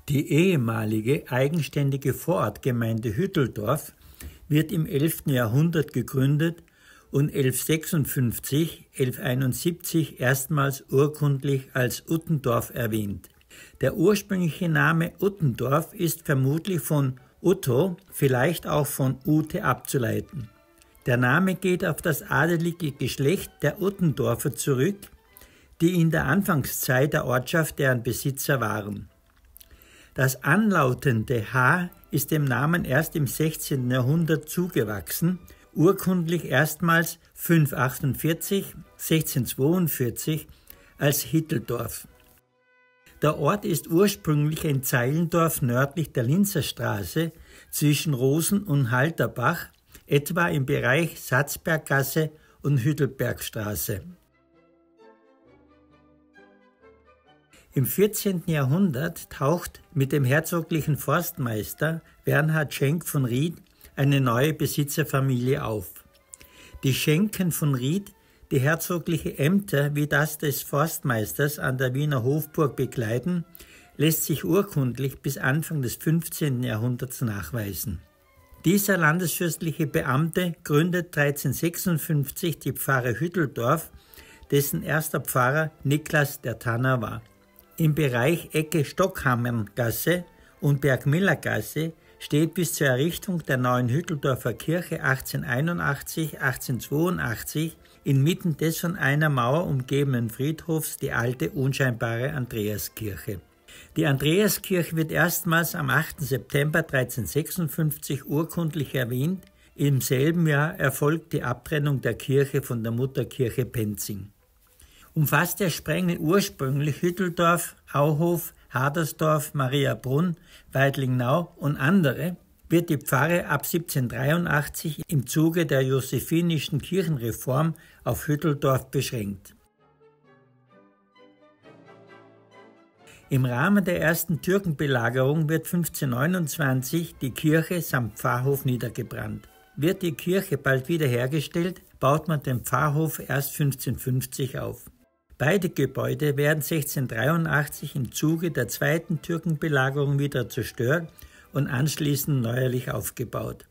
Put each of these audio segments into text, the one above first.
Die ehemalige eigenständige Vorortgemeinde Hütteldorf wird im 11. Jahrhundert gegründet und 1171 erstmals urkundlich als Uttendorf erwähnt. Der ursprüngliche Name Uttendorf ist vermutlich von Utto, vielleicht auch von Ute abzuleiten. Der Name geht auf das adelige Geschlecht der Uttendorfer zurück, die in der Anfangszeit der Ortschaft deren Besitzer waren. Das anlautende H ist dem Namen erst im 16. Jahrhundert zugewachsen, urkundlich erstmals 1642 als Hitteldorf. Der Ort ist ursprünglich ein Zeilendorf nördlich der Linzerstraße zwischen Rosen und Halterbach, etwa im Bereich Satzberggasse und Hüttelbergstraße. Im 14. Jahrhundert taucht mit dem herzoglichen Forstmeister Bernhard Schenk von Ried eine neue Besitzerfamilie auf. Die Schenken von Ried, die herzogliche Ämter wie das des Forstmeisters an der Wiener Hofburg bekleiden, lässt sich urkundlich bis Anfang des 15. Jahrhunderts nachweisen. Dieser landesfürstliche Beamte gründet 1356 die Pfarre Hütteldorf, dessen erster Pfarrer Niklas der Tanner war. Im Bereich Ecke Stockhammergasse und Bergmillergasse steht bis zur Errichtung der neuen Hütteldorfer Kirche 1881 inmitten des von einer Mauer umgebenen Friedhofs die alte, unscheinbare Andreaskirche. Die Andreaskirche wird erstmals am 8. September 1356 urkundlich erwähnt. Im selben Jahr erfolgt die Abtrennung der Kirche von der Mutterkirche Penzing. Umfasst der Sprengel ursprünglich Hütteldorf, Auhof, Hadersdorf, Mariabrunn, Weidlingnau und andere, wird die Pfarre ab 1783 im Zuge der josephinischen Kirchenreform auf Hütteldorf beschränkt. Im Rahmen der ersten Türkenbelagerung wird 1529 die Kirche samt Pfarrhof niedergebrannt. Wird die Kirche bald wiederhergestellt, baut man den Pfarrhof erst 1550 auf. Beide Gebäude werden 1683 im Zuge der zweiten Türkenbelagerung wieder zerstört und anschließend neuerlich aufgebaut.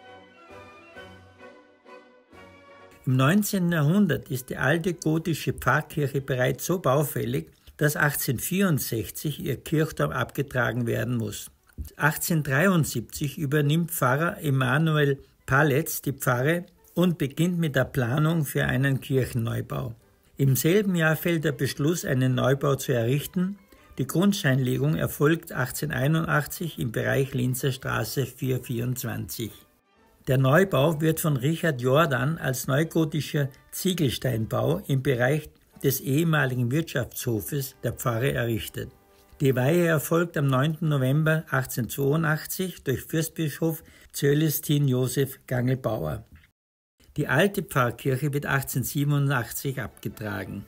Im 19. Jahrhundert ist die alte gotische Pfarrkirche bereits so baufällig, dass 1864 ihr Kirchturm abgetragen werden muss. 1873 übernimmt Pfarrer Emanuel Paletz die Pfarre und beginnt mit der Planung für einen Kirchenneubau. Im selben Jahr fällt der Beschluss, einen Neubau zu errichten. Die Grundsteinlegung erfolgt 1881 im Bereich Linzerstraße 424. Der Neubau wird von Richard Jordan als neugotischer Ziegelsteinbau im Bereich des ehemaligen Wirtschaftshofes der Pfarre errichtet. Die Weihe erfolgt am 9. November 1882 durch Fürstbischof Cölestin Josef Gangelbauer. Die alte Pfarrkirche wird 1887 abgetragen.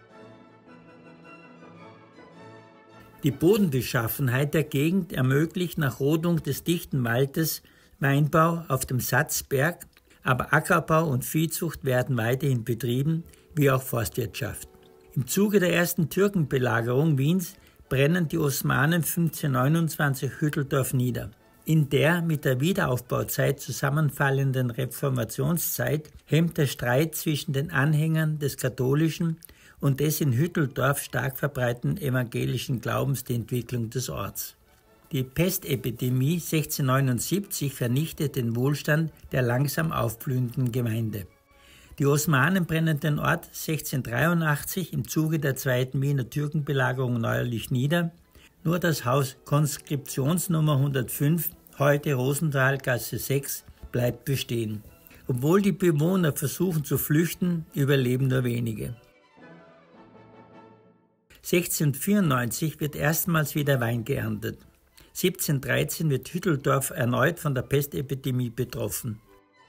Die Bodenbeschaffenheit der Gegend ermöglicht nach Rodung des dichten Waldes Weinbau auf dem Satzberg, aber Ackerbau und Viehzucht werden weiterhin betrieben, wie auch Forstwirtschaft. Im Zuge der ersten Türkenbelagerung Wiens brennen die Osmanen 1529 Hütteldorf nieder. In der mit der Wiederaufbauzeit zusammenfallenden Reformationszeit hemmt der Streit zwischen den Anhängern des katholischen und des in Hütteldorf stark verbreiteten evangelischen Glaubens die Entwicklung des Orts. Die Pestepidemie 1679 vernichtet den Wohlstand der langsam aufblühenden Gemeinde. Die Osmanen brennen den Ort 1683 im Zuge der zweiten Wiener Türkenbelagerung neuerlich nieder. Nur das Haus Konskriptionsnummer 105, heute Rosenthalgasse 6, bleibt bestehen. Obwohl die Bewohner versuchen zu flüchten, überleben nur wenige. 1694 wird erstmals wieder Wein geerntet. 1713 wird Hütteldorf erneut von der Pestepidemie betroffen.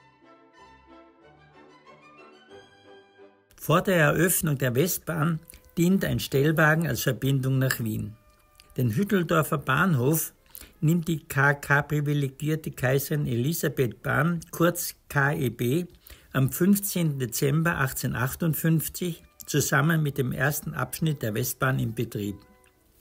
Vor der Eröffnung der Westbahn dient ein Stellwagen als Verbindung nach Wien. Den Hütteldorfer Bahnhof nimmt die KK-privilegierte Kaiserin Elisabeth-Bahn, kurz KEB, am 15. Dezember 1858 zusammen mit dem ersten Abschnitt der Westbahn in Betrieb.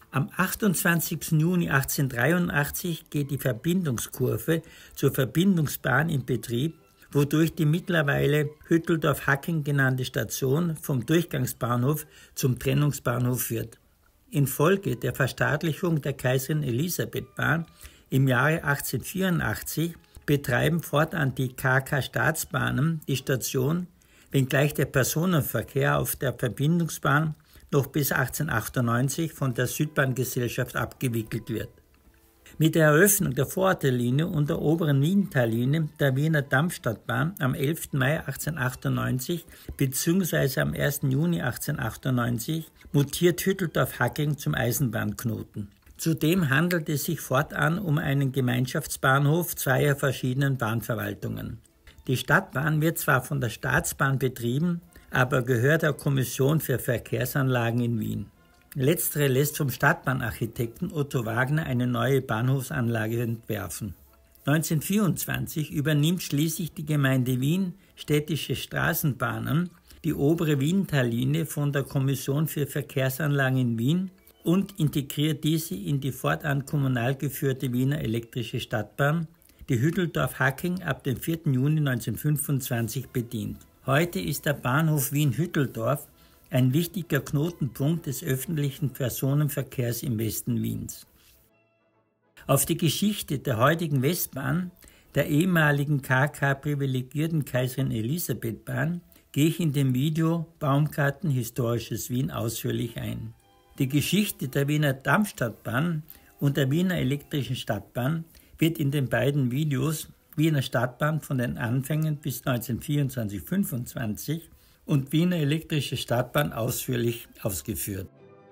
Am 28. Juni 1883 geht die Verbindungskurve zur Verbindungsbahn in Betrieb, wodurch die mittlerweile Hütteldorf-Hacking genannte Station vom Durchgangsbahnhof zum Trennungsbahnhof wird. Infolge der Verstaatlichung der Kaiserin Elisabeth-Bahn im Jahre 1884 betreiben fortan die KK-Staatsbahnen die Station, wenngleich der Personenverkehr auf der Verbindungsbahn noch bis 1898 von der Südbahngesellschaft abgewickelt wird. Mit der Eröffnung der Vorortlinie und der oberen Wientallinie der Wiener Dampfstadtbahn am 11. Mai 1898 bzw. am 1. Juni 1898 mutiert Hütteldorf-Hacking zum Eisenbahnknoten. Zudem handelt es sich fortan um einen Gemeinschaftsbahnhof zweier verschiedenen Bahnverwaltungen. Die Stadtbahn wird zwar von der Staatsbahn betrieben, aber gehört der Kommission für Verkehrsanlagen in Wien. Letztere lässt vom Stadtbahnarchitekten Otto Wagner eine neue Bahnhofsanlage entwerfen. 1924 übernimmt schließlich die Gemeinde Wien Städtische Straßenbahnen die obere Wientallinie von der Kommission für Verkehrsanlagen in Wien und integriert diese in die fortan kommunal geführte Wiener elektrische Stadtbahn, die Hütteldorf-Hacking ab dem 4. Juni 1925 bedient. Heute ist der Bahnhof Wien-Hütteldorf ein wichtiger Knotenpunkt des öffentlichen Personenverkehrs im Westen Wiens. Auf die Geschichte der heutigen Westbahn, der ehemaligen KK-privilegierten Kaiserin Elisabeth-Bahn, gehe ich in dem Video Baumgarten Historisches Wien ausführlich ein. Die Geschichte der Wiener Dampfstadtbahn und der Wiener elektrischen Stadtbahn wird in den beiden Videos Wiener Stadtbahn von den Anfängen bis 1924-25 und Wiener elektrische Stadtbahn ausführlich ausgeführt.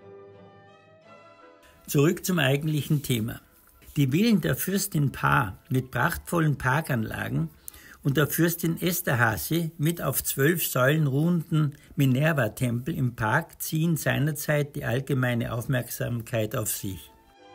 Zurück zum eigentlichen Thema. Die Villen der Fürstin Paar mit prachtvollen Parkanlagen und der Fürstin Esterhazy mit auf 12 Säulen ruhenden Minerva-Tempel im Park ziehen seinerzeit die allgemeine Aufmerksamkeit auf sich.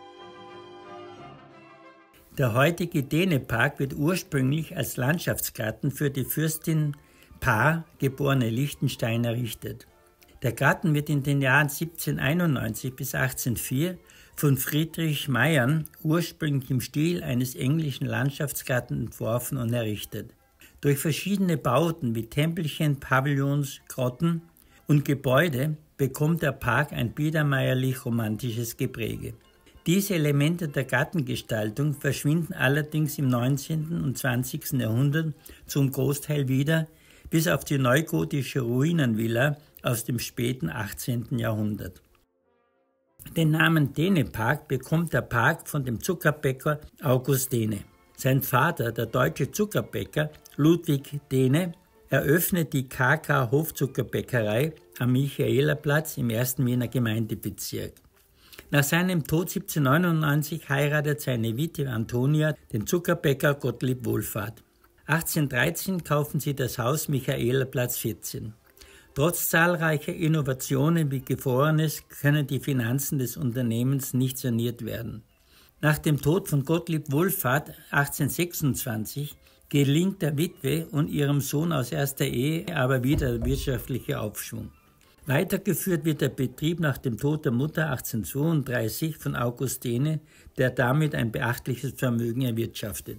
Der heutige Dänepark wird ursprünglich als Landschaftsgarten für die Fürstin Paar, geborene Lichtenstein, errichtet. Der Garten wird in den Jahren 1791 bis 1804 von Friedrich Meiern ursprünglich im Stil eines englischen Landschaftsgartens entworfen und errichtet. Durch verschiedene Bauten wie Tempelchen, Pavillons, Grotten und Gebäude bekommt der Park ein biedermeierlich-romantisches Gepräge. Diese Elemente der Gartengestaltung verschwinden allerdings im 19. und 20. Jahrhundert zum Großteil wieder, bis auf die neugotische Ruinenvilla aus dem späten 18. Jahrhundert. Den Namen Dänepark bekommt der Park von dem Zuckerbäcker August Dehne. Sein Vater, der deutsche Zuckerbäcker Ludwig Dehne, eröffnet die KK Hofzuckerbäckerei am Michaelerplatz im 1. Wiener Gemeindebezirk. Nach seinem Tod 1799 heiratet seine Witwe Antonia den Zuckerbäcker Gottlieb Wohlfahrt. 1813 kaufen sie das Haus Michaelerplatz 14. Trotz zahlreicher Innovationen wie Gefrorenes können die Finanzen des Unternehmens nicht saniert werden. Nach dem Tod von Gottlieb Wohlfahrt 1826 gelingt der Witwe und ihrem Sohn aus erster Ehe aber wieder der wirtschaftliche Aufschwung. Weitergeführt wird der Betrieb nach dem Tod der Mutter 1832 von August Dehne, der damit ein beachtliches Vermögen erwirtschaftet.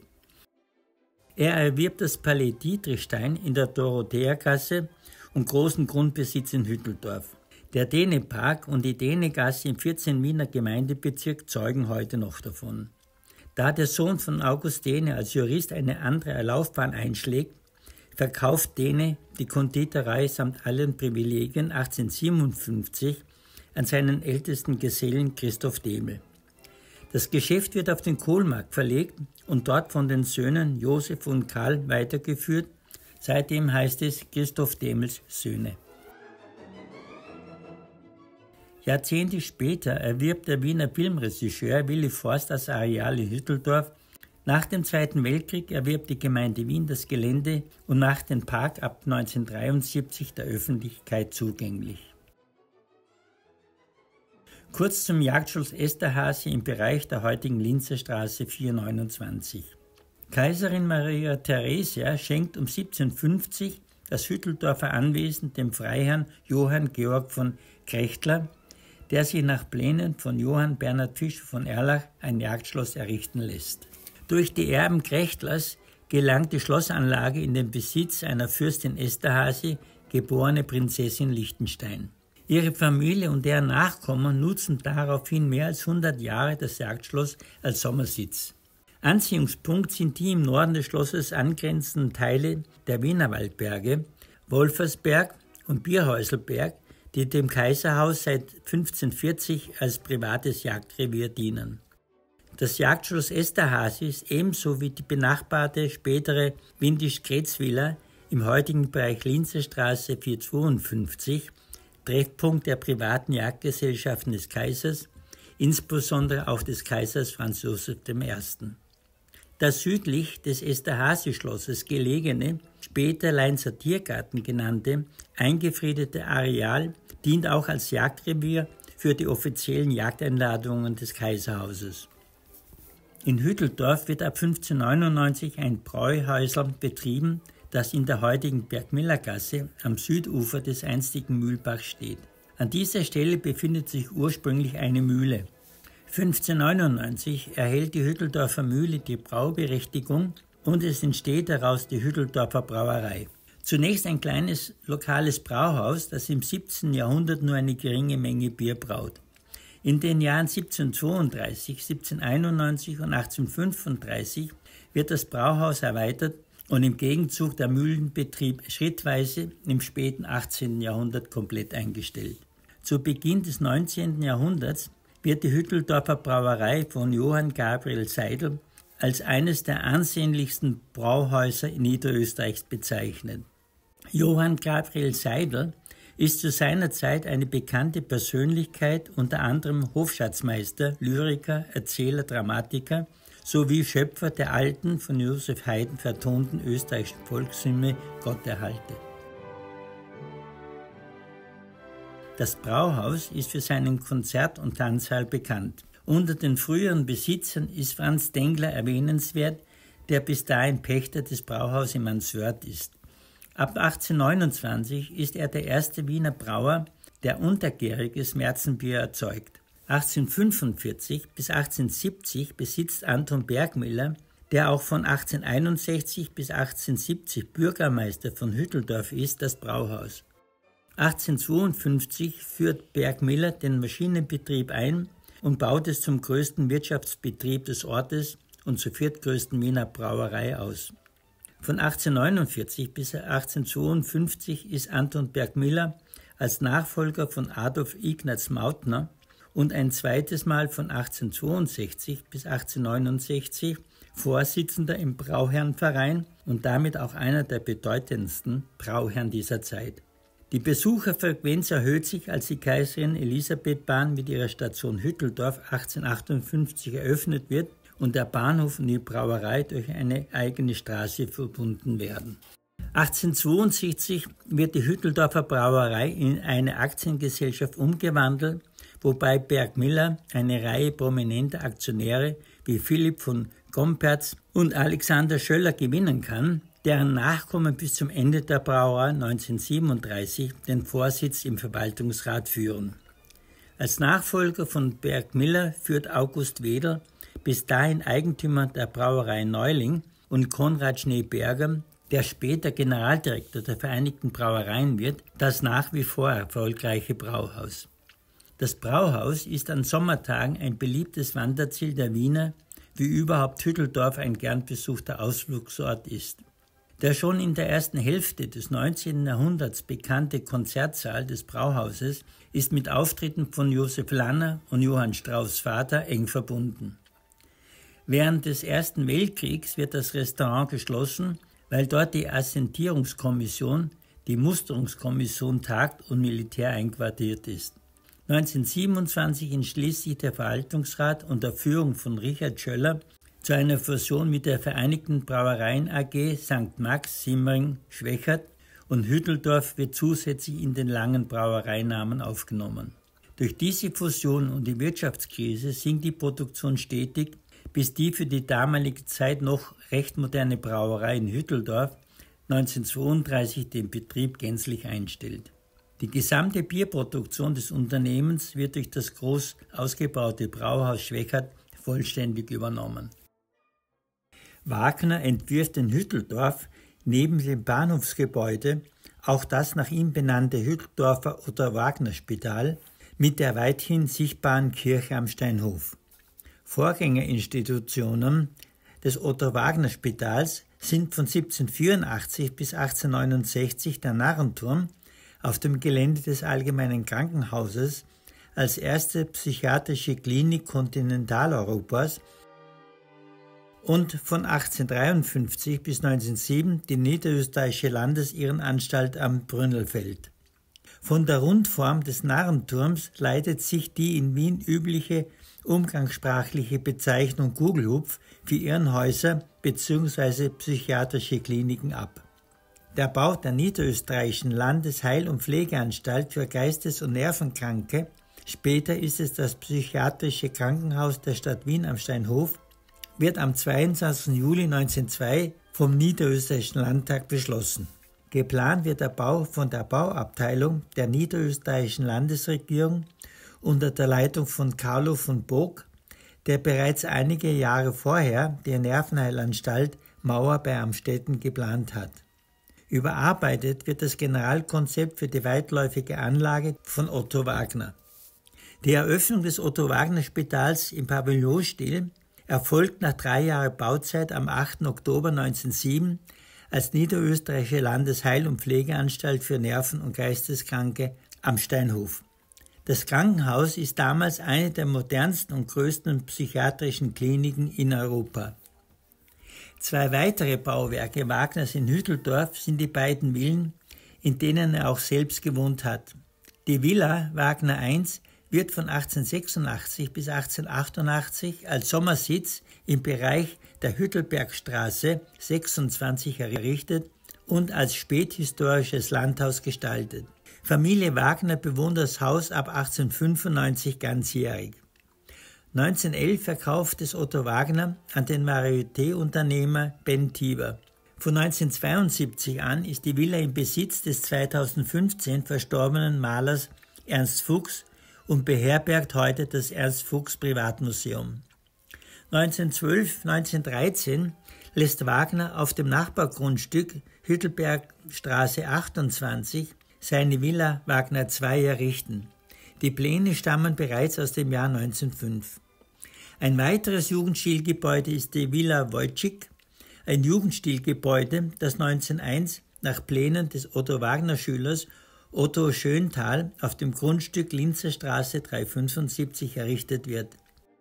Er erwirbt das Palais Dietrichstein in der Dorotheergasse und großen Grundbesitz in Hütteldorf. Der Dänepark und die Dänegasse im 14. Wiener Gemeindebezirk zeugen heute noch davon. Da der Sohn von August Dehne als Jurist eine andere Laufbahn einschlägt, verkauft Dehne die Konditorei samt allen Privilegien 1857 an seinen ältesten Gesellen Christoph Demel. Das Geschäft wird auf den Kohlmarkt verlegt und dort von den Söhnen Josef und Karl weitergeführt. Seitdem heißt es Christoph Demels Söhne. Jahrzehnte später erwirbt der Wiener Filmregisseur Willy Forst das Areal in Hütteldorf. Nach dem Zweiten Weltkrieg erwirbt die Gemeinde Wien das Gelände und macht den Park ab 1973 der Öffentlichkeit zugänglich. Kurz zum Jagdschloss Esterhazy im Bereich der heutigen Linzer Straße 429. Kaiserin Maria Theresia schenkt um 1750 das Hütteldorfer Anwesen dem Freiherrn Johann Georg von Krechtler, der sich nach Plänen von Johann Bernhard Fischer von Erlach ein Jagdschloss errichten lässt. Durch die Erben Krechtlers gelangt die Schlossanlage in den Besitz einer Fürstin Esterházy, geborene Prinzessin Liechtenstein. Ihre Familie und deren Nachkommen nutzen daraufhin mehr als 100 Jahre das Jagdschloss als Sommersitz. Anziehungspunkt sind die im Norden des Schlosses angrenzenden Teile der Wienerwaldberge, Wolfersberg und Bierhäuselberg, die dem Kaiserhaus seit 1540 als privates Jagdrevier dienen. Das Jagdschloss Esterházy ist ebenso wie die benachbarte spätere Windisch-Kretzwiller im heutigen Bereich Linzer Straße 452 Treffpunkt der privaten Jagdgesellschaften des Kaisers, insbesondere auch des Kaisers Franz Joseph I. Das südlich des Esterházy-Schlosses gelegene, später Leinzer Tiergarten genannte, eingefriedete Areal dient auch als Jagdrevier für die offiziellen Jagdeinladungen des Kaiserhauses. In Hütteldorf wird ab 1599 ein Bräuhäusl betrieben, das in der heutigen Bergmillergasse am Südufer des einstigen Mühlbachs steht. An dieser Stelle befindet sich ursprünglich eine Mühle. 1599 erhält die Hütteldorfer Mühle die Brauberechtigung und es entsteht daraus die Hütteldorfer Brauerei. Zunächst ein kleines lokales Brauhaus, das im 17. Jahrhundert nur eine geringe Menge Bier braut. In den Jahren 1732, 1791 und 1835 wird das Brauhaus erweitert und im Gegenzug der Mühlenbetrieb schrittweise im späten 18. Jahrhundert komplett eingestellt. Zu Beginn des 19. Jahrhunderts wird die Hütteldorfer Brauerei von Johann Gabriel Seidl als eines der ansehnlichsten Brauhäuser Niederösterreichs bezeichnet. Johann Gabriel Seidl ist zu seiner Zeit eine bekannte Persönlichkeit, unter anderem Hofschatzmeister, Lyriker, Erzähler, Dramatiker sowie Schöpfer der alten, von Joseph Haydn vertonten österreichischen Volkshymne Gott erhalte. Das Brauhaus ist für seinen Konzert- und Tanzsaal bekannt. Unter den früheren Besitzern ist Franz Dengler erwähnenswert, der bis dahin Pächter des Brauhauses in Manswörth ist. Ab 1829 ist er der erste Wiener Brauer, der untergäriges Märzenbier erzeugt. 1845 bis 1870 besitzt Anton Bergmiller, der auch von 1861 bis 1870 Bürgermeister von Hütteldorf ist, das Brauhaus. 1852 führt Bergmiller den Maschinenbetrieb ein und baut es zum größten Wirtschaftsbetrieb des Ortes und zur viertgrößten Wiener Brauerei aus. Von 1849 bis 1852 ist Anton Bergmiller als Nachfolger von Adolf Ignaz Mautner und ein zweites Mal von 1862 bis 1869 Vorsitzender im Brauherrenverein und damit auch einer der bedeutendsten Brauherren dieser Zeit. Die Besucherfrequenz erhöht sich, als die Kaiserin Elisabethbahn mit ihrer Station Hütteldorf 1858 eröffnet wird und der Bahnhof und die Brauerei durch eine eigene Straße verbunden werden. 1862 wird die Hütteldorfer Brauerei in eine Aktiengesellschaft umgewandelt, wobei Bergmiller eine Reihe prominenter Aktionäre wie Philipp von Gomperz und Alexander Schöller gewinnen kann, deren Nachkommen bis zum Ende der Brauerei 1937 den Vorsitz im Verwaltungsrat führen. Als Nachfolger von Bergmiller führt August Wedel, bis dahin Eigentümer der Brauerei Neuling, und Konrad Schneeberger, der später Generaldirektor der Vereinigten Brauereien wird, das nach wie vor erfolgreiche Brauhaus. Das Brauhaus ist an Sommertagen ein beliebtes Wanderziel der Wiener, wie überhaupt Hütteldorf ein gern besuchter Ausflugsort ist. Der schon in der ersten Hälfte des 19. Jahrhunderts bekannte Konzertsaal des Brauhauses ist mit Auftritten von Josef Lanner und Johann Strauss Vater eng verbunden. Während des Ersten Weltkriegs wird das Restaurant geschlossen, weil dort die Assentierungskommission, die Musterungskommission, tagt und Militär einquartiert ist. 1927 entschließt sich der Verwaltungsrat unter Führung von Richard Schöller zu einer Fusion mit der Vereinigten Brauereien AG St. Max, Simmering, Schwechat und Hütteldorf wird zusätzlich in den langen Brauereinamen aufgenommen. Durch diese Fusion und die Wirtschaftskrise sinkt die Produktion stetig, bis die für die damalige Zeit noch recht moderne Brauerei in Hütteldorf 1932 den Betrieb gänzlich einstellt. Die gesamte Bierproduktion des Unternehmens wird durch das groß ausgebaute Brauhaus Schwechat vollständig übernommen. Wagner entwirft in Hütteldorf neben dem Bahnhofsgebäude auch das nach ihm benannte Hütteldorfer Otto-Wagner-Spital mit der weithin sichtbaren Kirche am Steinhof. Vorgängerinstitutionen des Otto-Wagner-Spitals sind von 1784 bis 1869 der Narrenturm auf dem Gelände des Allgemeinen Krankenhauses als erste psychiatrische Klinik Kontinentaleuropas und von 1853 bis 1907 die Niederösterreichische Landesirrenanstalt am Brünnelfeld. Von der Rundform des Narrenturms leitet sich die in Wien übliche umgangssprachliche Bezeichnung Gugelhupf für Irrenhäuser bzw. psychiatrische Kliniken ab. Der Bau der Niederösterreichischen Landesheil- und Pflegeanstalt für Geistes- und Nervenkranke, später ist es das Psychiatrische Krankenhaus der Stadt Wien am Steinhof, wird am 22. Juli 1902 vom Niederösterreichischen Landtag beschlossen. Geplant wird der Bau von der Bauabteilung der Niederösterreichischen Landesregierung unter der Leitung von Carlo von Bock, der bereits einige Jahre vorher die Nervenheilanstalt Mauer bei Amstetten geplant hat. Überarbeitet wird das Generalkonzept für die weitläufige Anlage von Otto Wagner. Die Eröffnung des Otto-Wagner-Spitals im Pavillonstil erfolgt nach 3 Jahren Bauzeit am 8. Oktober 1907 als Niederösterreichische Landesheil- und Pflegeanstalt für Nerven- und Geisteskranke am Steinhof. Das Krankenhaus ist damals eine der modernsten und größten psychiatrischen Kliniken in Europa. 2 weitere Bauwerke Wagners in Hütteldorf sind die beiden Villen, in denen er auch selbst gewohnt hat. Die Villa Wagner I wird von 1886 bis 1888 als Sommersitz im Bereich der Hüttelbergstraße 26 errichtet und als späthistorisches Landhaus gestaltet. Familie Wagner bewohnt das Haus ab 1895 ganzjährig. 1911 verkauft es Otto Wagner an den Varieté-Unternehmer Ben Tiber. Von 1972 an ist die Villa im Besitz des 2015 verstorbenen Malers Ernst Fuchs und beherbergt heute das Ernst Fuchs Privatmuseum. 1912-1913 lässt Wagner auf dem Nachbargrundstück Hüttelbergstraße 28 seine Villa Wagner II errichten. Die Pläne stammen bereits aus dem Jahr 1905. Ein weiteres Jugendstilgebäude ist die Villa Wojcik, ein Jugendstilgebäude, das 1901 nach Plänen des Otto-Wagner-Schülers Otto Schöntal auf dem Grundstück Linzer Straße 375 errichtet wird.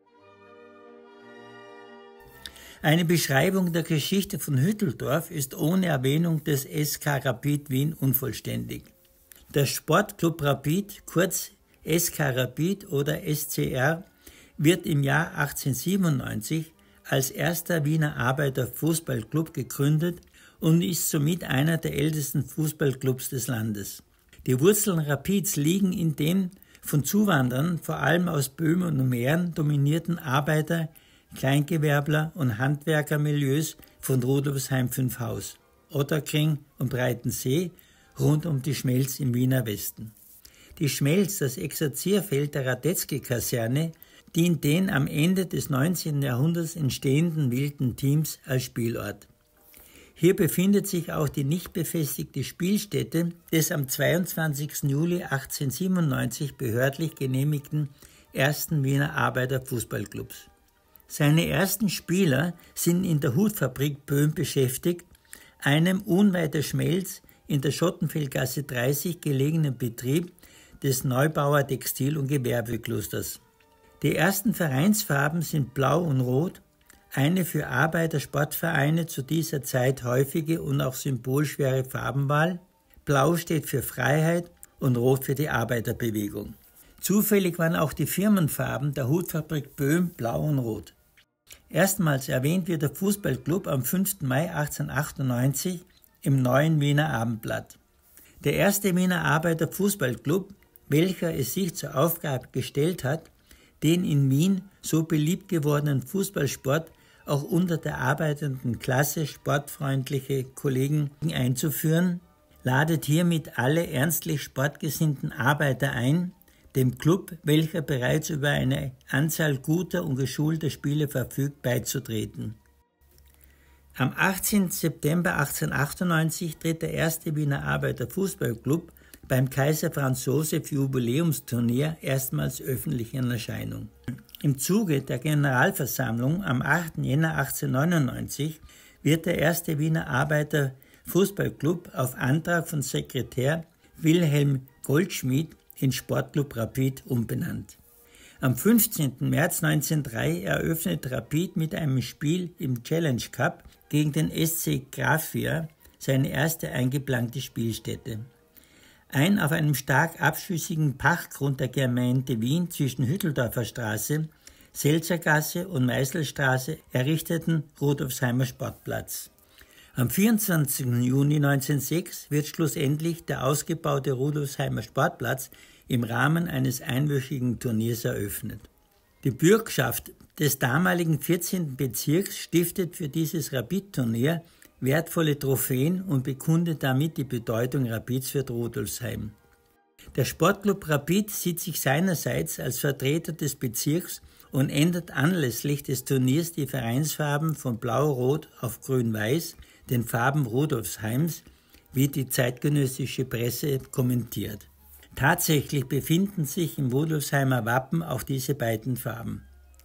Eine Beschreibung der Geschichte von Hütteldorf ist ohne Erwähnung des SK Rapid Wien unvollständig. Der Sportclub Rapid, kurz SK Rapid oder SCR, wird im Jahr 1897 als erster Wiener Arbeiterfußballclub gegründet und ist somit einer der ältesten Fußballclubs des Landes. Die Wurzeln Rapids liegen in den von Zuwanderern, vor allem aus Böhmen und Mähren, dominierten Arbeiter-, Kleingewerbler- und Handwerkermilieus von Rudolfsheim-5 Otterkring und Breitensee rund um die Schmelz im Wiener Westen. Die Schmelz, das Exerzierfeld der Radetzky-Kaserne, dient den am Ende des 19. Jahrhunderts entstehenden wilden Teams als Spielort. Hier befindet sich auch die nicht befestigte Spielstätte des am 22. Juli 1897 behördlich genehmigten ersten Wiener Arbeiterfußballclubs. Seine ersten Spieler sind in der Hutfabrik Böhm beschäftigt, einem unweit der Schmelz in der Schottenfeldgasse 30 gelegenen Betrieb des Neubauer Textil- und Gewerbeklusters. Die ersten Vereinsfarben sind Blau und Rot, eine für Arbeitersportvereine zu dieser Zeit häufige und auch symbolschwere Farbenwahl. Blau steht für Freiheit und Rot für die Arbeiterbewegung. Zufällig waren auch die Firmenfarben der Hutfabrik Böhm Blau und Rot. Erstmals erwähnt wird der Fußballclub am 5. Mai 1898 im Neuen Wiener Abendblatt. Der erste Wiener Arbeiterfußballclub, welcher es sich zur Aufgabe gestellt hat, den in Wien so beliebt gewordenen Fußballsport auch unter der arbeitenden Klasse sportfreundliche Kollegen einzuführen, ladet hiermit alle ernstlich sportgesinnten Arbeiter ein, dem Club, welcher bereits über eine Anzahl guter und geschulter Spieler verfügt, beizutreten. Am 18. September 1898 tritt der erste Wiener Arbeiter-Fußballclub beim Kaiser Franz Joseph Jubiläumsturnier erstmals öffentlich in Erscheinung. Im Zuge der Generalversammlung am 8. Jänner 1899 wird der erste Wiener Arbeiter-Fußballclub auf Antrag von Sekretär Wilhelm Goldschmidt in Sportclub Rapid umbenannt. Am 15. März 1903 eröffnet Rapid mit einem Spiel im Challenge Cup gegen den SC Grafia seine erste eingeplante Spielstätte. Ein auf einem stark abschüssigen Pachtgrund der Gemeinde Wien zwischen Hütteldorfer Straße, Selzergasse und Meißelstraße errichteten Rudolfsheimer Sportplatz. Am 24. Juni 1906 wird schlussendlich der ausgebaute Rudolfsheimer Sportplatz im Rahmen eines einwöchigen Turniers eröffnet. Die Bürgschaft des damaligen 14. Bezirks stiftet für dieses Rapid-Turnier wertvolle Trophäen und bekundet damit die Bedeutung Rapids für Rudolfsheim. Der Sportclub Rapid sieht sich seinerseits als Vertreter des Bezirks und ändert anlässlich des Turniers die Vereinsfarben von Blau-Rot auf Grün-Weiß, den Farben Rudolfsheims, wie die zeitgenössische Presse kommentiert. Tatsächlich befinden sich im Rudolfsheimer Wappen auch diese beiden Farben.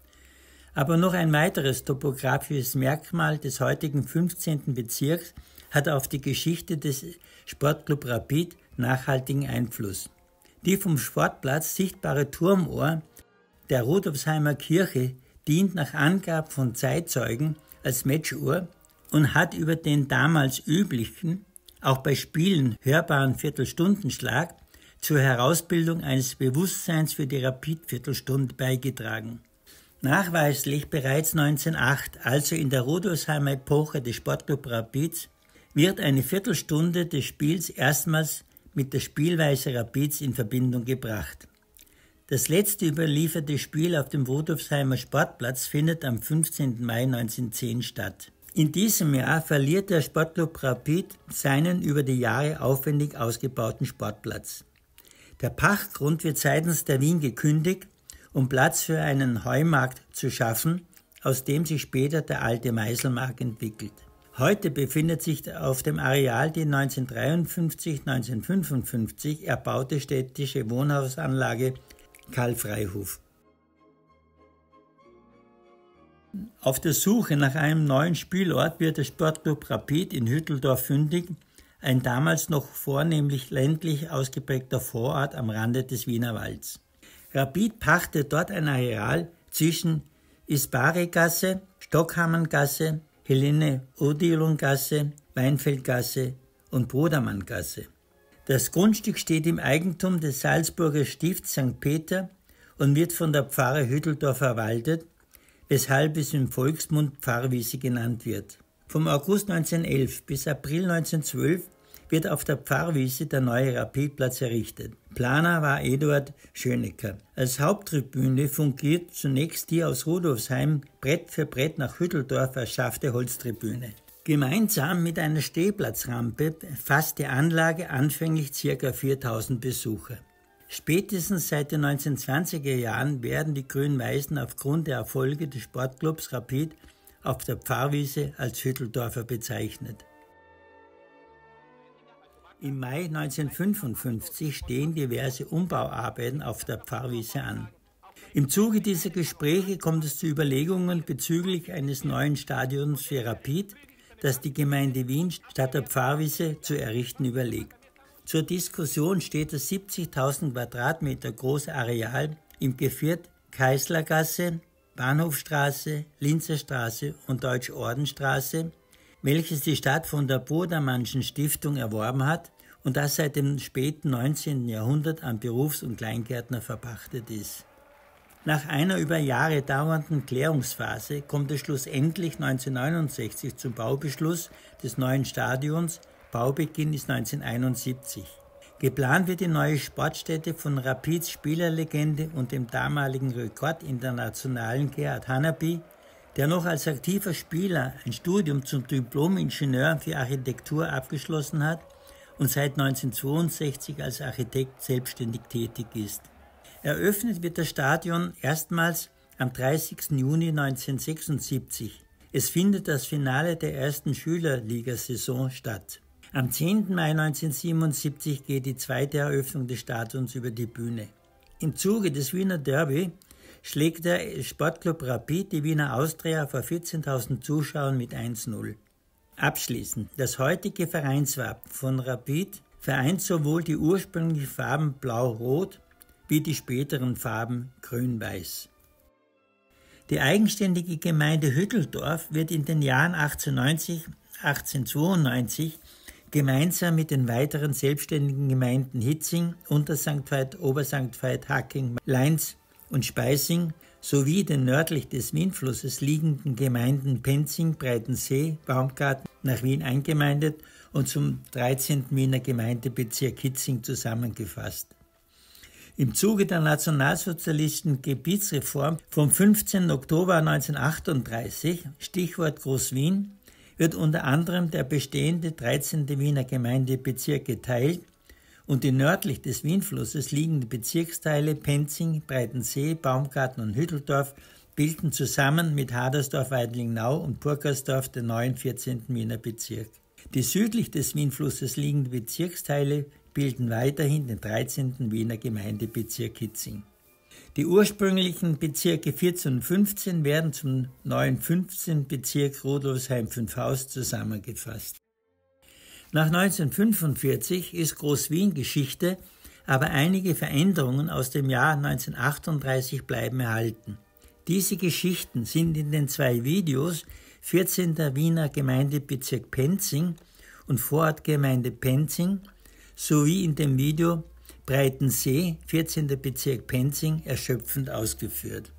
Aber noch ein weiteres topografisches Merkmal des heutigen 15. Bezirks hat auf die Geschichte des Sportclub Rapid nachhaltigen Einfluss. Die vom Sportplatz sichtbare Turmuhr der Rudolfsheimer Kirche dient nach Angaben von Zeitzeugen als Matchuhr und hat über den damals üblichen, auch bei Spielen hörbaren Viertelstundenschlag zur Herausbildung eines Bewusstseins für die Rapid-Viertelstunde beigetragen. Nachweislich bereits 1908, also in der Rudolfsheimer Epoche des Sportclub Rapids, wird eine Viertelstunde des Spiels erstmals mit der Spielweise Rapids in Verbindung gebracht. Das letzte überlieferte Spiel auf dem Rudolfsheimer Sportplatz findet am 15. Mai 1910 statt. In diesem Jahr verliert der Sportclub Rapid seinen über die Jahre aufwendig ausgebauten Sportplatz. Der Pachtgrund wird seitens der Wien gekündigt, um Platz für einen Heumarkt zu schaffen, aus dem sich später der alte Meißelmarkt entwickelt. Heute befindet sich auf dem Areal die 1953-1955 erbaute städtische Wohnhausanlage Karl Freihof. Auf der Suche nach einem neuen Spielort wird der Sportclub Rapid in Hütteldorf fündig, ein damals noch vornehmlich ländlich ausgeprägter Vorort am Rande des Wienerwalds. Rapid pachtet dort ein Areal zwischen Isbaregasse, Stockhammerngasse, Helene-Odilon-Gasse, Weinfeldgasse und Brudermanngasse. Das Grundstück steht im Eigentum des Salzburger Stifts St. Peter und wird von der Pfarre Hütteldorf verwaltet, weshalb es im Volksmund Pfarrwiese genannt wird. Vom August 1911 bis April 1912 wird auf der Pfarrwiese der neue Rapidplatz errichtet. Planer war Eduard Schönecker. Als Haupttribüne fungiert zunächst die aus Rudolfsheim Brett für Brett nach Hütteldorf verschaffte Holztribüne. Gemeinsam mit einer Stehplatzrampe fasst die Anlage anfänglich ca. 4000 Besucher. Spätestens seit den 1920er Jahren werden die Grün-Weißen aufgrund der Erfolge des Sportclubs Rapid auf der Pfarrwiese als Hütteldorfer bezeichnet. Im Mai 1955 stehen diverse Umbauarbeiten auf der Pfarrwiese an. Im Zuge dieser Gespräche kommt es zu Überlegungen bezüglich eines neuen Stadions für Rapid, das die Gemeinde Wien statt der Pfarrwiese zu errichten überlegt. Zur Diskussion steht das 70.000 Quadratmeter große Areal im Geviert Keißlergasse, Bahnhofstraße, Linzerstraße und Deutsch-Ordenstraße, welches die Stadt von der Bodermannschen Stiftung erworben hat und das seit dem späten 19. Jahrhundert an Berufs- und Kleingärtner verpachtet ist. Nach einer über Jahre dauernden Klärungsphase kommt es schlussendlich 1969 zum Baubeschluss des neuen Stadions. Baubeginn ist 1971. Geplant wird die neue Sportstätte von Rapids Spielerlegende und dem damaligen Rekordinternationalen Gerhard Hanapi, der noch als aktiver Spieler ein Studium zum Diplom-Ingenieur für Architektur abgeschlossen hat und seit 1962 als Architekt selbstständig tätig ist. Eröffnet wird das Stadion erstmals am 30. Juni 1976. Es findet das Finale der ersten Schülerligasaison statt. Am 10. Mai 1977 geht die zweite Eröffnung des Stadions über die Bühne. Im Zuge des Wiener Derby schlägt der Sportclub Rapid die Wiener Austria vor 14.000 Zuschauern mit 1:0. Abschließend, das heutige Vereinswappen von Rapid vereint sowohl die ursprünglichen Farben Blau-Rot wie die späteren Farben Grün-Weiß. Die eigenständige Gemeinde Hütteldorf wird in den Jahren 1890, 1892 gemeinsam mit den weiteren selbstständigen Gemeinden Hitzing, Untersankt Veit, Obersankt Veit, Hacking, Leins und Speising sowie den nördlich des Wienflusses liegenden Gemeinden Penzing, Breitensee, Baumgarten nach Wien eingemeindet und zum 13. Wiener Gemeindebezirk Hitzing zusammengefasst. Im Zuge der nationalsozialistischen Gebietsreform vom 15. Oktober 1938, Stichwort Groß-Wien, wird unter anderem der bestehende 13. Wiener Gemeindebezirk geteilt und die nördlich des Wienflusses liegenden Bezirksteile Penzing, Breitensee, Baumgarten und Hütteldorf bilden zusammen mit Hadersdorf-Weidlingnau und Burgersdorf den neuen 14. Wiener Bezirk. Die südlich des Wienflusses liegenden Bezirksteile bilden weiterhin den 13. Wiener Gemeindebezirk Hitzing. Die ursprünglichen Bezirke 14 und 15 werden zum neuen 15. Bezirk Rudolfsheim-Fünfhaus zusammengefasst. Nach 1945 ist Groß-Wien Geschichte, aber einige Veränderungen aus dem Jahr 1938 bleiben erhalten. Diese Geschichten sind in den zwei Videos 14. Wiener Gemeindebezirk Penzing und Vorortgemeinde Penzing sowie in dem Video Breitensee, 14. Bezirk Penzing, erschöpfend ausgeführt.